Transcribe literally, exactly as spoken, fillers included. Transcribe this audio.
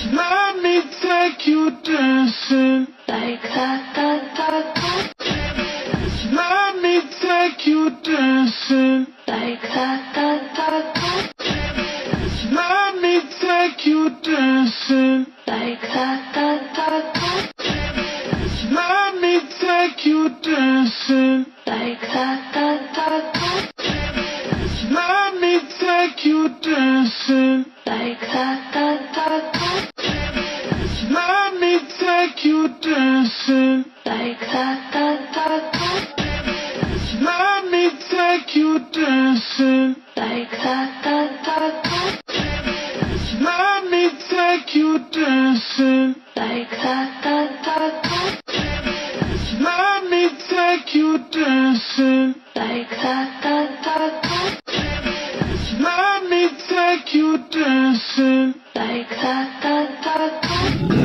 Let me take you dancing. Like that, that, that, that. Let me take you dancing. Like that, that, that, that. Let me take you dancing. Like that, that, that, that. Let me take you dancing. Like that, that, that, that. Let me take you dancing. Like that, that, that, that. Let me take you dancing. Like that, that, that, that. Let me take you dancing. Like that, that, that, that. Let me take you dancing. Like that, that, that, that. Let me take you dancing. Like that, that, that, that. Let me take you dancing. Like that, that, that, that.